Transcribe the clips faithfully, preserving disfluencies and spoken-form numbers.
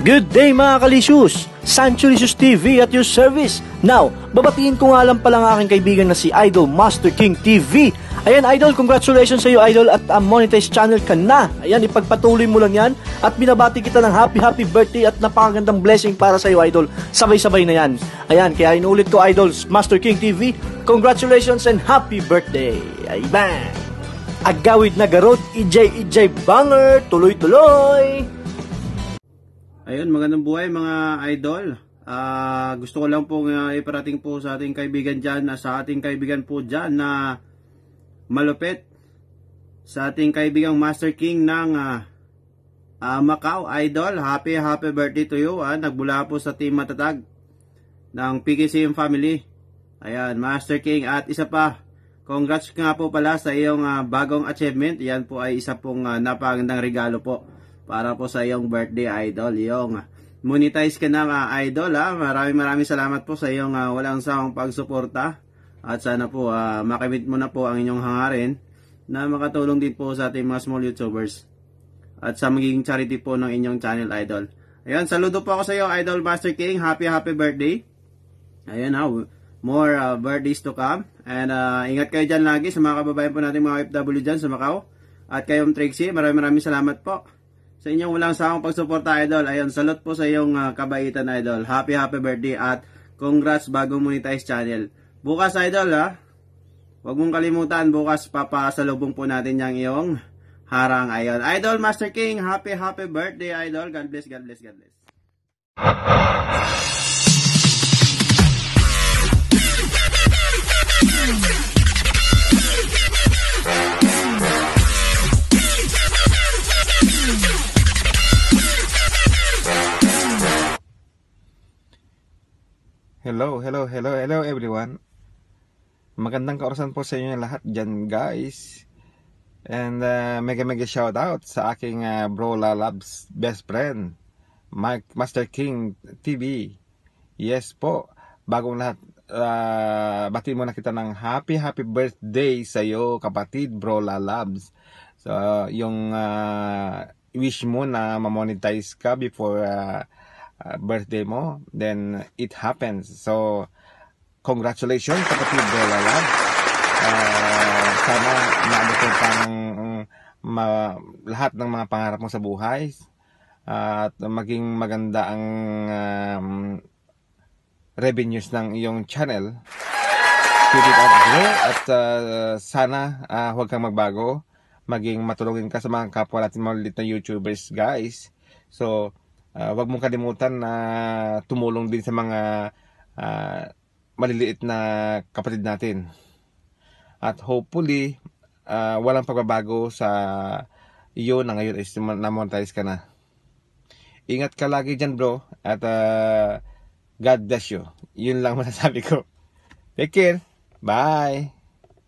Good day mga kalisyus! Sancho Licious T V at your service. Now, babatiin ko nga lang pala ang aking kaibigan na si Idol Master King T V. Ayan Idol, congratulations sa iyo Idol at uh, monetized channel ka na. Ayan, ipagpatuloy mo lang yan at binabati kita ng happy happy birthday at napakagandang blessing para sa iyo Idol. Sabay-sabay na yan. Ayan, kaya inulit ko Idol Master King T V, congratulations and happy birthday. Ayan. Agawid na garot, ijay ijay banger, tuloy-tuloy. Ayun, magandang buhay mga idol. Uh, gusto ko lang po uh, iparating po sa ating kaibigan dyan, uh, sa ating kaibigan po dyan na malupit, sa ating kaibigang Master King ng uh, uh, Macau Idol. Happy happy birthday to you. Uh, nagbula po sa Team Matatag ng P K C M family. Ayan, Master King. At isa pa, congrats nga po pala sa iyong uh, bagong achievement. Yan po ay isa pong uh, napakagandang regalo po para po sa iyong birthday Idol. Yung monetize ka na uh, Idol. Ha? Maraming maraming salamat po sa iyong uh, walang sawang pagsuporta. At sana po uh, makamit mo na po ang inyong hangarin na makatulong din po sa ating mga small YouTubers. At sa magiging charity po ng inyong channel Idol. Ayan, saludo po ako sa iyo Idol Master King. Happy happy birthday. Ayan ha, more uh, birthdays to come. And uh, ingat kayo dyan lagi sa mga kababayan po natin mga O F W dyan sa Macau. At kayong Trixie, maraming maraming salamat po sa inyong walang sawang pagsuporta Idol. Ayun, salute po sa iyong uh, kabaitan Idol. Happy happy birthday at congrats bagong monetize channel. Bukas Idol ha, huwag mong kalimutan, bukas papasalubong po natin yung iyong harang. Ayun, Idol Master King, happy happy birthday Idol. God bless, God bless, God bless. Hello, hello, hello, hello everyone. Magandang kaorasan po sa inyo lahat dyan guys. And uh, mega mega shout out sa aking uh, bro Lalabs best friend Mike Master King T V. Yes po, bagong lahat, uh, bati muna kita ng happy happy birthday sa iyo kapatid bro Lalabs. So yung uh, wish mo na ma-monetize ka before uh, Uh, birthday mo, then it happens. So congratulations kapatid bro Lalab. Uh, sana maabot mo pang um, ma, lahat ng mga pangarap mo sa buhay uh, at maging maganda ang um, revenues ng iyong channel. Keep it up bro. At uh, sana uh, huwag kang magbago, maging matulungin ka sa mga kapwa natin mga liit na YouTubers guys. So Uh, wag mong kalimutan na tumulong din sa mga uh, maliliit na kapatid natin. At hopefully, uh, walang pagbabago sa iyo na ngayon is na-monetize ka na. Ingat ka lagi dyan bro. At uh, God bless you. Yun lang masasabi ko. Take care. Bye.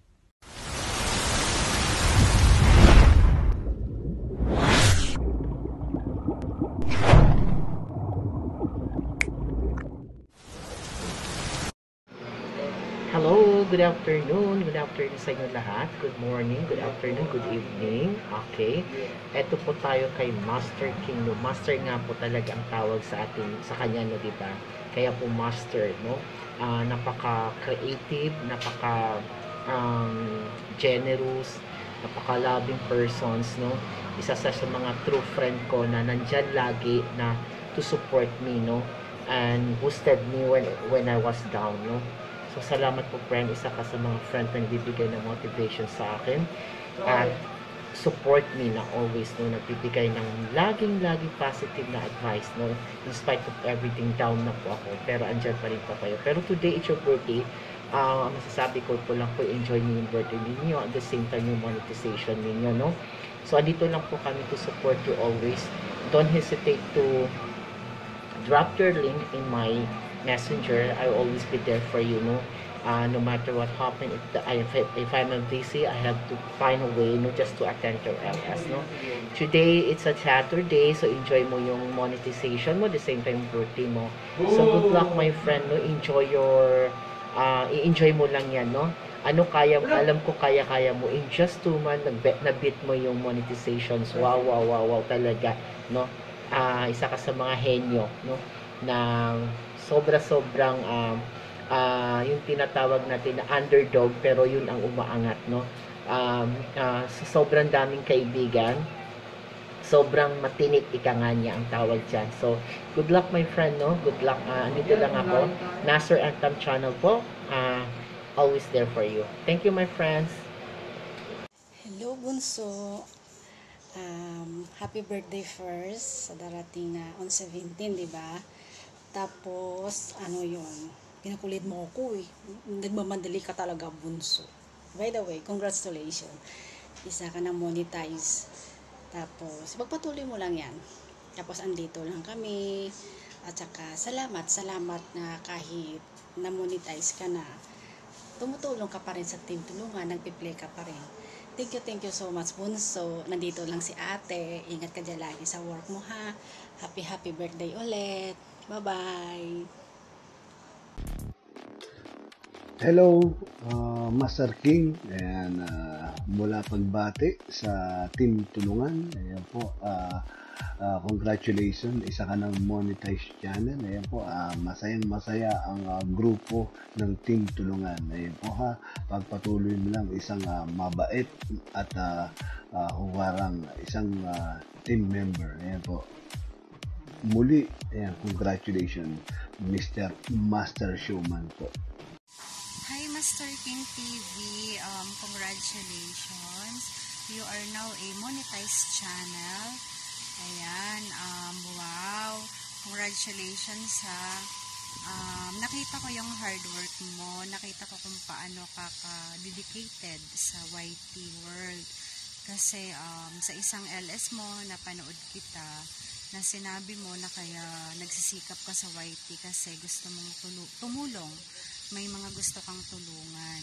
Hello, good afternoon, good afternoon sa inyo lahat. Good morning, good afternoon, good evening. Okay, eto po tayo kay Master King. No? Master nga po talaga ang tawag sa atin, sa kanya, no, diba? Kaya po Master, no? Uh, napaka-creative, napaka-generous, um, napaka-loving persons, no? Isa sa, sa mga true friend ko na nandyan lagi na to support me, no? And boosted me when, when I was down, no? So, salamat po friend, isa ka sa mga friend na nagbibigay ng motivation sa akin at support me na always, no, nagbibigay ng laging-laging positive na advice, no, in spite of everything, down na po ako, pero andyan pa rin pa kayo. Pero today, it's your birthday. Uh, masasabi ko po lang po, enjoy niyo yung birthday ninyo, at the same time yung monetization ninyo, no. So, andito lang po kami to support you always. Don't hesitate to drop your link in my messenger. I will always be there for you, no, uh, no matter what happens. If, the, if, if I'm busy, I have to find a way, no, just to attend your L S, no. Today it's a Saturday, so enjoy mo yung monetization mo, the same time birthday mo. So good luck my friend, no. Enjoy your uh, i-enjoy mo lang yan, no. Ano kaya, alam ko kaya-kaya mo in just two months, nag-beat mo yung monetizations. Wow, wow, wow, wow talaga, no. uh, isa ka sa mga henyo, no, na sobra-sobrang um, uh, yung tinatawag natin na underdog, pero yun ang umaangat, no. Um, uh, sa sobrang daming kaibigan, sobrang matinit, ika nga niya ang tawag dyan. So, good luck my friend, no? Good luck. Uh, andito lang ako. Nasser Anthem Channel po. Uh, always there for you. Thank you, my friends. Hello, Bunso. Um, happy birthday first sa darating na on seventeen, di ba? Tapos, ano yun? Pinakulit mo ako eh. Nagmamadali ka talaga, Bunso. By the way, congratulations. Isa ka na monetize. Tapos, magpatuloy mo lang yan. Tapos, andito lang kami. At saka, salamat, salamat na kahit na-monetize ka na, tumutulong ka pa rin sa Team Tulungan, nagpi-play ka pa rin. Thank you, thank you so much, Bunso. Nandito lang si ate. Ingat ka dyan lagi sa work mo, ha? Happy, happy birthday ulit. Bye-bye. Hello, uh, Master King. Ayan, uh, mula pagbati sa Team Tulungan. Ayan po, uh, uh, congratulations. Isa ka ng monetized channel. Ayan po, uh, masayang masaya ang uh, grupo ng Team Tulungan. Ayan po ha, pagpatuloy mo lang isang uh, mabait at uh, uh, huwarang isang uh, team member. Ayan po. Muli, ayan, congratulations, Mister Master Showman po. Hi Master King T V, um, congratulations. You are now a monetized channel. Ayan, um, wow. Congratulations ha. Um, nakita ko yung hard work mo. Nakita ko kung paano ka ka-dedicated sa Y T world. Kasi um, sa isang L S mo, napanood kita, na sinabi mo na kaya nagsisikap ka sa Y T kasi gusto mong tumulong. May mga gusto kang tulungan.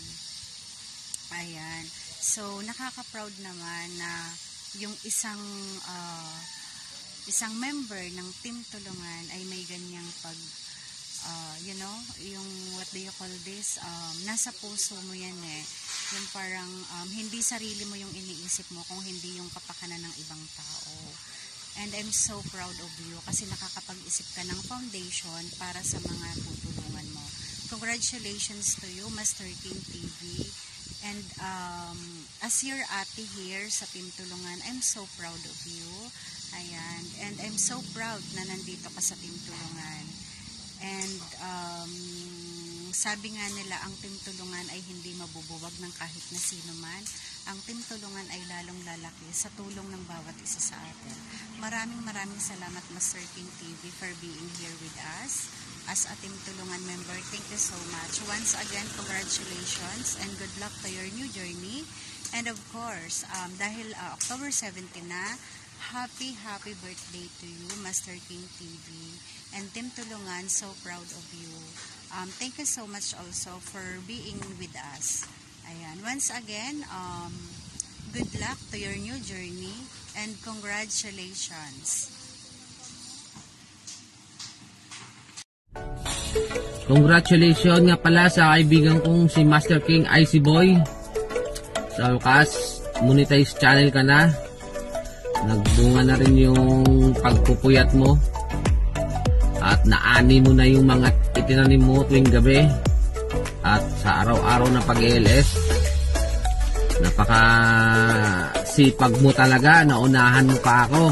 Ayan. So, nakaka-proud naman na yung isang uh, isang member ng Team Tulungan ay may ganyang pag, uh, you know, yung what do you call this? Um, nasa puso mo yan eh. Yung parang um, hindi sarili mo yung iniisip mo kung hindi yung kapakanan ng ibang tao. And I'm so proud of you kasi nakakapag-isip ka ng foundation para sa mga tutulungan mo. Congratulations to you, Master King T V. And um, as your ate here sa Team Tulungan, I'm so proud of you. Ayan. And I'm so proud na nandito ka sa Team Tulungan. And um, sabi nga nila, ang Team Tulungan ay hindi mabubuwag ng kahit na sino man. Ang Team Tulungan ay lalong lalaki sa tulong ng bawat isa sa atin. Maraming maraming salamat, Master King T V, for being here with us. As a Team Tulungan member, thank you so much. Once again, congratulations and good luck to your new journey. And of course, um, dahil uh, October seventeenth na, happy, happy birthday to you, Master King T V. And Team Tulungan, so proud of you. Um, thank you so much also for being with us. Ayan. Once again, um, good luck to your new journey and congratulations. Congratulations nga pala sa kaibigan kong si Master King Icy Boy. Sa wakas, monetize channel ka na. Nagbunga na rin yung pagpupuyat mo. At naani mo na yung mga itinanim mo tuwing gabi. At sa araw-araw na pag-L S, napaka sipag mo talaga. Naunahan mo pa ako.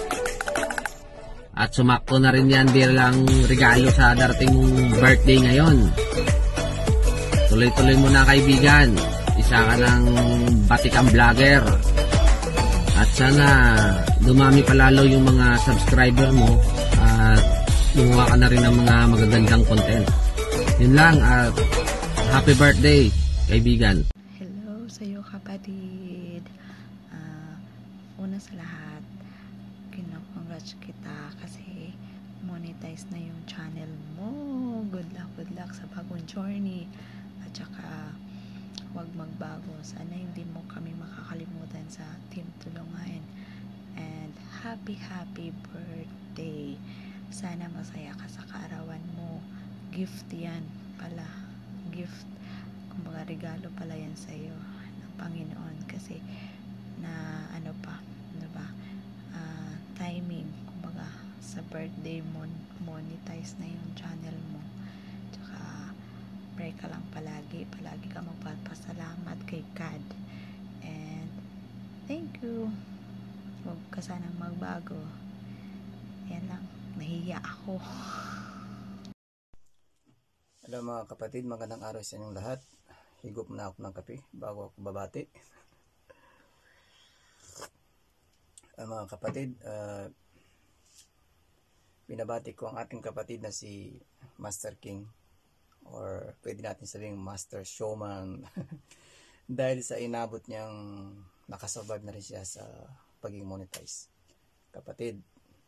At sumakto na rin yan bilang regalo sa darating mong birthday ngayon. Tuloy-tuloy mo na kaibigan. Isa ka ng batikang vlogger. At sana dumami palalo yung mga subscriber mo. At gumawa ka na rin ng mga magagandang content. Yun lang at happy birthday kaibigan. Hello sa iyo kapatid. Uh, una sa lahat, kino-congrats kita kasi monetize na yung channel mo. Good luck, good luck sa bagong journey. At saka huwag magbago. Sana hindi mo kami makakalimutan sa Team Tulungan. And happy, happy birthday. Sana masaya ka sa kaarawan mo. Gift yan pala. Gift. Kumbaga regalo pala yan sa iyo ng Panginoon. Kasi na ano pa, ano ba, uh, timing. Kumbaga sa birthday mo, monetize na yung channel mo. Tsaka, pray ka lang palagi. Palagi ka magpapasalamat kay God. And, thank you. Huwag ka sanang magbago. Yan lang. Nahiya ako. Hello mga kapatid, magandang araw sa inyong lahat. Higop na ako ng kape bago ako babati. Uh, mga kapatid, uh, binabati ko ang ating kapatid na si Master King, or pwede natin sabihin Master Showman. Dahil sa inabot niyang nakasurvive na rin siya sa pagiging monetize. Kapatid,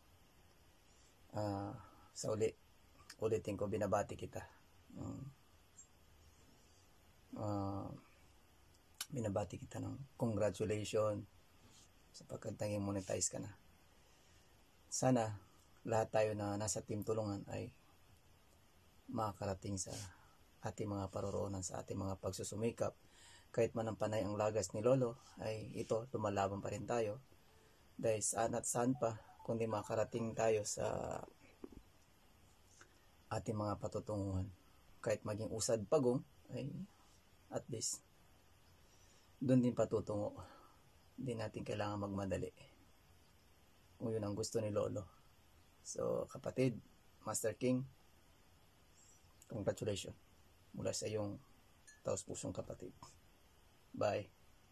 uh, sa uli, ulitin ko, binabati kita. Uh, uh, binabati kita ng congratulations sapagkat naging monetize ka na. Sana lahat tayo na nasa team tulungan ay makakarating sa ating mga paroroonan, sa ating mga pagsusumikap. Kahit man ang panay ang lagas ni Lolo, ay ito, lumalaban pa rin tayo. Dahil saan at saan pa, kundi makakarating tayo sa ating mga patutunguhan. Kahit maging usad pagong, ay at least doon din patutungo. Hindi natin kailangan magmadali kung yun ang gusto ni Lolo. So kapatid, Master King, congratulations mula sa iyong taos pusong kapatid. Bye.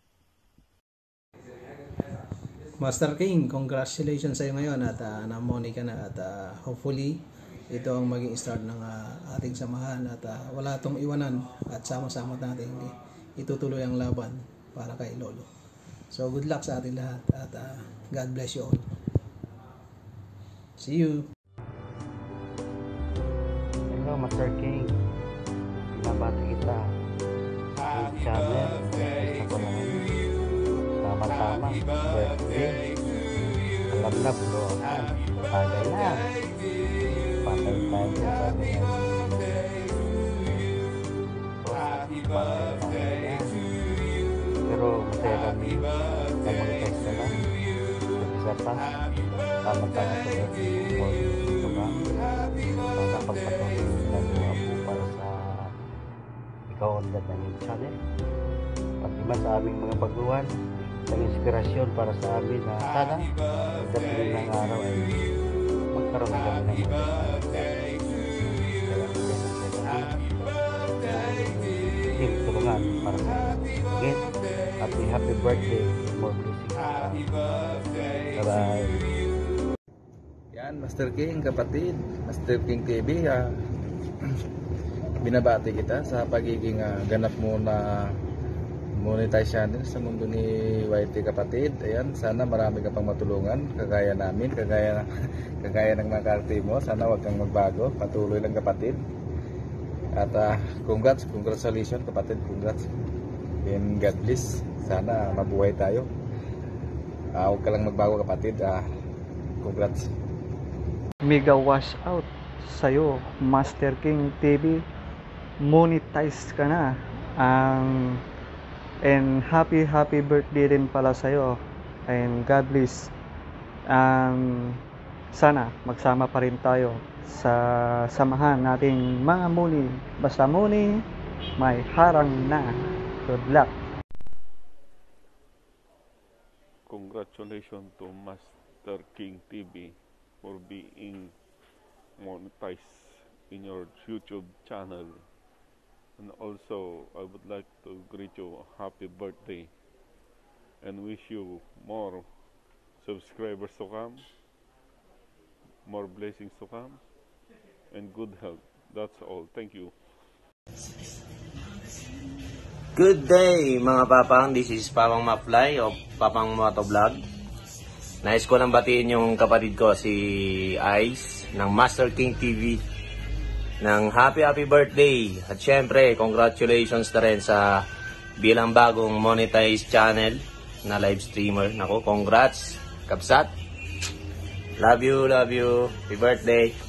Master King, congratulations sa iyo ngayon at uh, namoni ka na at uh, hopefully ito ang maging start ng uh, ating samahan at uh, wala itong iwanan at sama-sama natin itutuloy ang laban para kay Lolo. So good luck sa ating lahat at uh, God bless you all. See you! Hello Master King, binabati kita sa channel sa tulungan. Tama-tama, birthday, alam na bulohan, bagay na. Patay tayo sa sabi nga. Patay tayo yan. Pero masaya kami na mag-test ka lang. Isa pa, tama-tama sa birthday mo. Ito ba? Sana pagpatuloy na buha po para sa ikaw ang dad ng channel. Pati man sa aming mga baguhan, ng inspirasyon para sa amin na sana pagdating ng araw ay magkaroon kami ng mga team tulungan para sa again. Happy happy birthday, more blessings. Bye bye. Yan, Master King, kapatid, Master King T V, uh, binabati kita sa pagiging uh, ganap mo na monetize channel sa mundo ni Y T, kapatid. Ayan, sana marami ka pang matulungan kagaya namin, kagaya kagaya ng mga karte mo. Sana wag kang magbago, patuloy lang kapatid. At uh, congrats, congratulations kapatid, congrats. And God bless. Sana mabuhay tayo. Uh, wag ka lang magbago kapatid. Uh, congrats. Mega wash out sa'yo, Master King T V. Monetize ka na. Ang um, and happy happy birthday rin pala sa'yo, and God bless. Um, sana magsama pa rin tayo sa samahan nating mga muni. Basta muni, may harang na. Good luck. Congratulations to Master King T V for being monetized in your YouTube channel. And also, I would like to greet you a happy birthday and wish you more subscribers to come, more blessings to come, and good health. That's all. Thank you. Good day mga papang, this is Papang Mafly o Papang Moto Vlog. Nais ko lang batiin yung kapatid ko si Ice ng Master King T V ng happy happy birthday. At syempre, congratulations na rin sa bilang bagong monetized channel na live streamer. Nako, congrats, Kapsat. Love you, love you. Happy birthday.